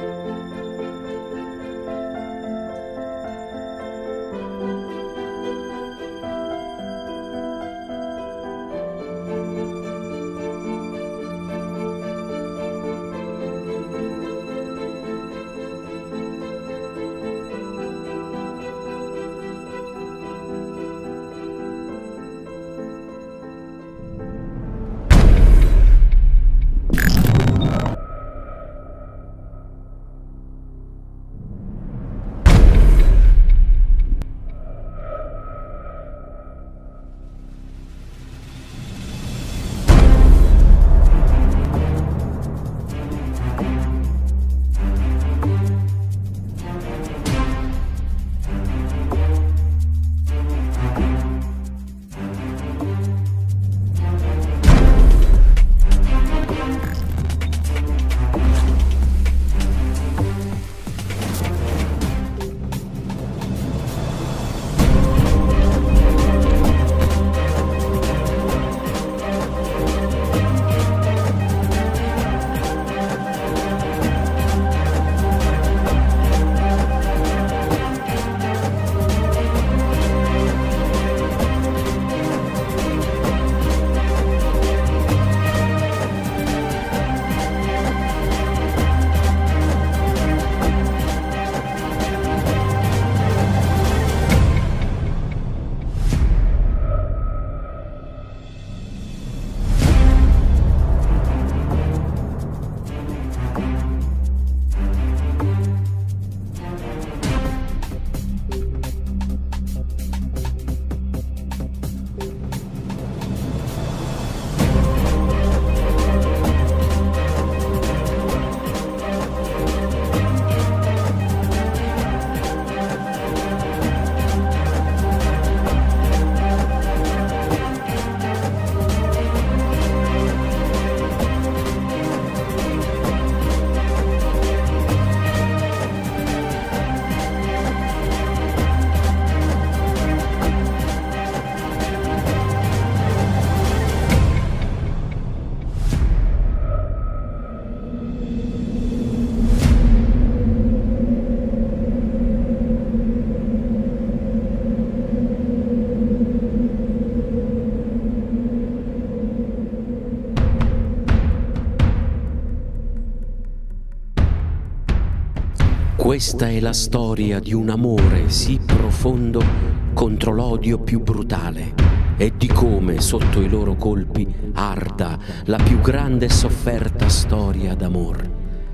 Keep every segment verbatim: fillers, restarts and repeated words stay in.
Questa è la storia di un amore sì profondo contro l'odio più brutale e di come sotto i loro colpi arda la più grande e sofferta storia d'amor.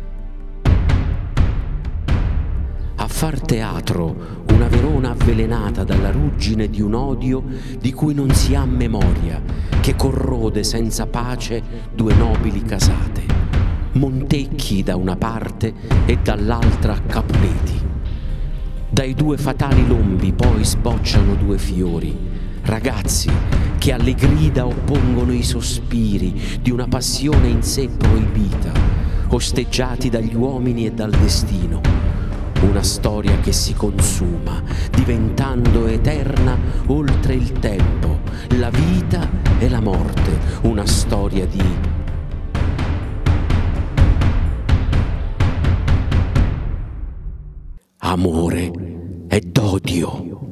A far teatro una Verona avvelenata dalla ruggine di un odio di cui non si ha memoria, che corrode senza pace due nobili casate. Montecchi da una parte e dall'altra Capuleti. Dai due fatali lombi poi sbocciano due fiori, ragazzi che alle grida oppongono i sospiri di una passione in sé proibita, osteggiati dagli uomini e dal destino. Una storia che si consuma, diventando eterna oltre il tempo, la vita e la morte. Una storia di amore ed odio.